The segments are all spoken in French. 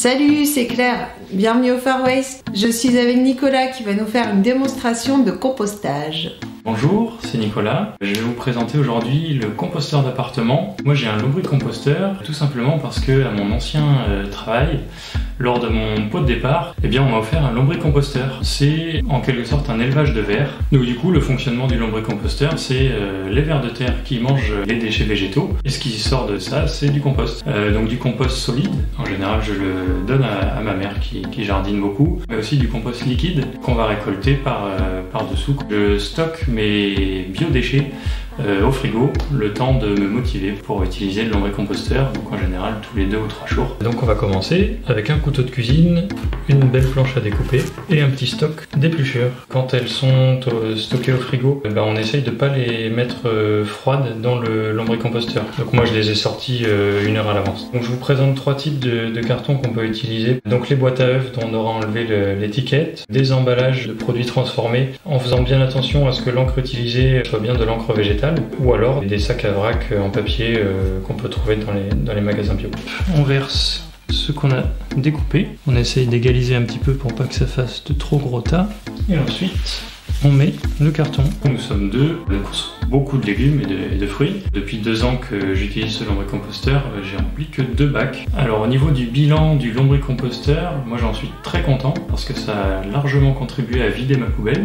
Salut, c'est Claire, bienvenue au Far Waste. Je suis avec Nicolas qui va nous faire une démonstration de compostage. Bonjour, c'est Nicolas. Je vais vous présenter aujourd'hui le composteur d'appartement. Moi j'ai un lombricomposteur, tout simplement parce que à mon ancien travail, lors de mon pot de départ, on m'a offert un lombricomposteur. C'est en quelque sorte un élevage de vers. Donc du coup, le fonctionnement du lombricomposteur, c'est les vers de terre qui mangent les déchets végétaux. Et ce qui sort de ça, c'est du compost. Donc du compost solide. En général, je le donne à ma mère qui jardine beaucoup. Mais aussi du compost liquide qu'on va récolter par dessous. Je stocke mes biodéchets au frigo, le temps de me motiver pour utiliser le lombricomposteur, donc en général tous les 2 ou 3 jours. Donc on va commencer avec un couteau de cuisine, une belle planche à découper et un petit stock d'épluchures. Quand elles sont stockées au frigo, on essaye de ne pas les mettre froides dans le lombricomposteur. Donc moi je les ai sorties 1 heure à l'avance. Donc je vous présente 3 types de cartons qu'on peut utiliser. Donc les boîtes à œufs dont on aura enlevé l'étiquette, des emballages de produits transformés en faisant bien attention à ce que l'encre utilisée soit bien de l'encre végétale, ou alors des sacs à vrac en papier qu'on peut trouver dans les magasins bio. On verse ce qu'on a découpé, on essaye d'égaliser un petit peu pour pas que ça fasse de trop gros tas, et ensuite on met le carton. Nous sommes 2, on consomme beaucoup de légumes et de fruits. Depuis 2 ans que j'utilise ce lombricomposteur, j'ai rempli que 2 bacs. Alors au niveau du bilan du lombricomposteur, moi j'en suis très content parce que ça a largement contribué à vider ma poubelle.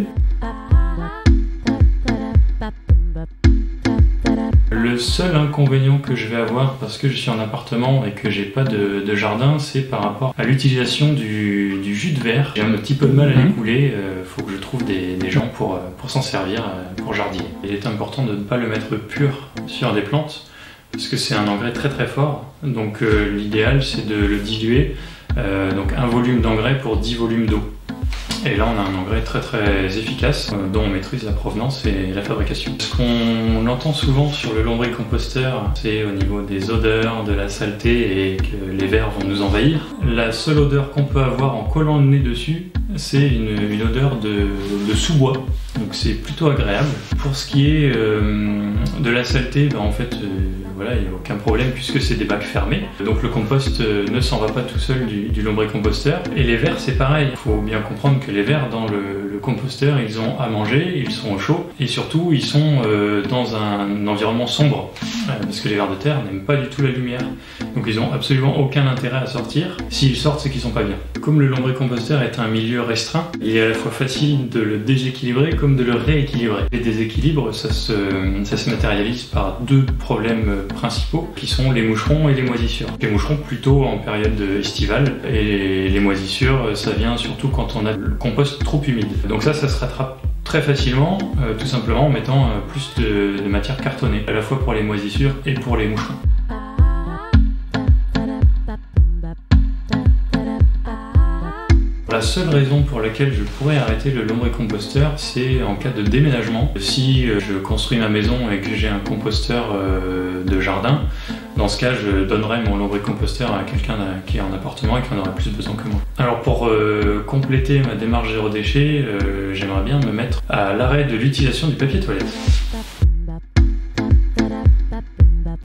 Le seul inconvénient que je vais avoir parce que je suis en appartement et que j'ai pas de jardin, c'est par rapport à l'utilisation du jus de verre. J'ai un petit peu de mal à l'écouler, faut que je trouve des gens pour s'en servir pour jardiner. Il est important de ne pas le mettre pur sur des plantes parce que c'est un engrais très très fort, donc l'idéal c'est de le diluer, donc 1 volume d'engrais pour 10 volumes d'eau. Et là on a un engrais très très efficace dont on maîtrise la provenance et la fabrication. Ce qu'on entend souvent sur le lombricomposteur, c'est au niveau des odeurs, de la saleté et que les vers vont nous envahir. La seule odeur qu'on peut avoir en collant le nez dessus, c'est une odeur de sous-bois. Donc c'est plutôt agréable. Pour ce qui est de la saleté, en fait, voilà, il n'y a aucun problème puisque c'est des bacs fermés. Donc le compost ne s'en va pas tout seul du lombricomposteur. Et les vers, c'est pareil. Il faut bien comprendre que les vers dans le composteur, ils ont à manger, ils sont au chaud et surtout ils sont dans un environnement sombre parce que les vers de terre n'aiment pas du tout la lumière. Donc ils n'ont absolument aucun intérêt à sortir. S'ils sortent, c'est qu'ils sont pas bien. Comme le lombricomposteur est un milieu restreint, il est à la fois facile de le déséquilibrer comme de le rééquilibrer. Les déséquilibres, ça se matérialise par 2 problèmes principaux qui sont les moucherons et les moisissures. Les moucherons plutôt en période estivale et les moisissures, ça vient surtout quand on a le compost trop humide. Donc ça se rattrape très facilement, tout simplement en mettant plus de matière cartonnée, à la fois pour les moisissures et pour les moucherons. La seule raison pour laquelle je pourrais arrêter le lombricomposteur, c'est en cas de déménagement. Si je construis ma maison et que j'ai un composteur de jardin, dans ce cas, je donnerai mon lombricomposteur à quelqu'un qui est en appartement et qui en aurait plus besoin que moi. Alors pour compléter ma démarche zéro déchet, j'aimerais bien me mettre à l'arrêt de l'utilisation du papier toilette.